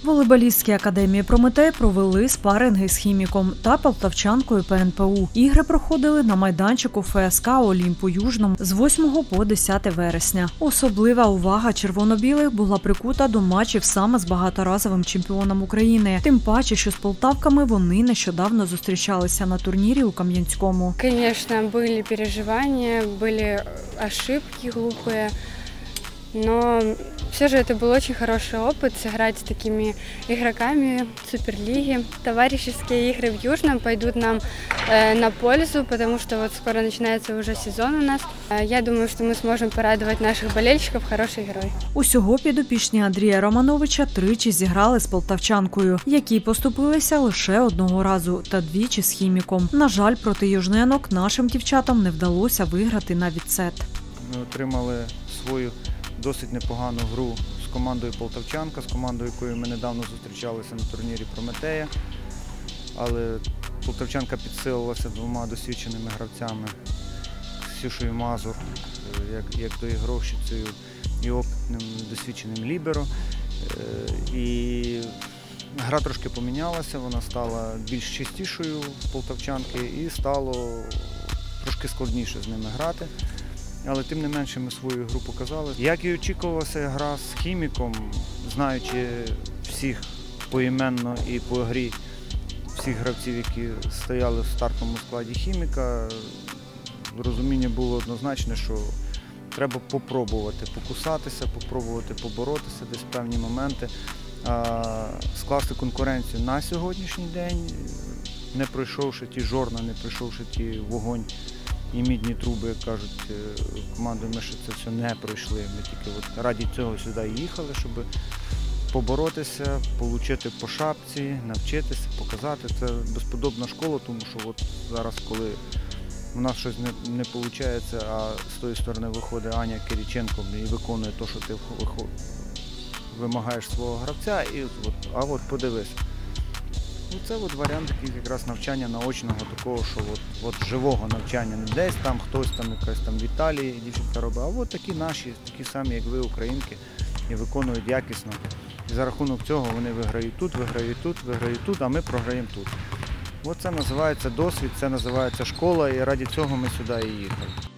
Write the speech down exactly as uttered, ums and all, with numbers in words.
Волейболістській академії «Прометей» провели спаринги з хіміком та полтавчанкою Пе Ен Пе У. Ігри проходили на майданчику Фе Ес Ка «Олімп» у Южному з восьмого по десяте вересня. Особлива увага червоно-білих була прикута до матчів саме з багаторазовим чемпіоном України. Тим паче, що з полтавками вони нещодавно зустрічалися на турнірі у Кам'янському. Звісно, були переживання, були ошибки глупі. Но все же это был очень хороший опыт сыграть с такими игроками Суперлиги. Товарищеские игры в Южном пойдут нам э, на пользу, потому что вот скоро начинается уже сезон у нас. Я думаю, что мы сможем порадовать наших болельщиков хорошей игрой. Усього підопічні Андрія Романовича тричі зіграли з полтавчанкою, які поступилися лише одного разу та двічі з хіміком. На жаль, проти южненок нашим дівчатам не вдалося виграти навіть сет. Ми отримали свою досить непогану гру з командою «Полтавчанка», з командою, якою ми недавно зустрічалися на турнірі «Прометея». Але «Полтавчанка» підсилилася двома досвідченими гравцями – Ксюшею Мазур, як, як доігровщицею, і опитним досвідченим ліберо. І гра трошки помінялася, вона стала більш чистішою в «Полтавчанки» і стало трошки складніше з ними грати. Але тим не менше ми свою гру показали. Як і очікувалася гра з хіміком, знаючи всіх поіменно і по грі, всіх гравців, які стояли в стартовому складі хіміка, розуміння було однозначне, що треба попробувати покусатися, попробувати поборотися десь в певні моменти, скласти конкуренцію на сьогоднішній день, не пройшовши ті жорна, не пройшовши ті вогонь і мідні труби, як кажуть, командою ми ще це все не пройшли. Ми тільки от раді цього сюди їхали, щоб поборотися, отримати по шапці, навчитися, показати. Це безподобна школа, тому що от зараз, коли у нас щось не, не виходить, а з тої сторони виходить Аня Кириченко і виконує те, що ти вимагаєш свого гравця, і от, а от подивись. Ну, це от варіант такий якраз навчання наочного, такого, що от, от живого навчання. Не десь там хтось там, якась там в Італії дівчинка робить, а от такі наші, такі самі, як ви, українки, і виконують якісно. І за рахунок цього вони виграють тут, виграють тут, виграють тут, а ми програємо тут. От це називається досвід, це називається школа, і раді цього ми сюди і їхали.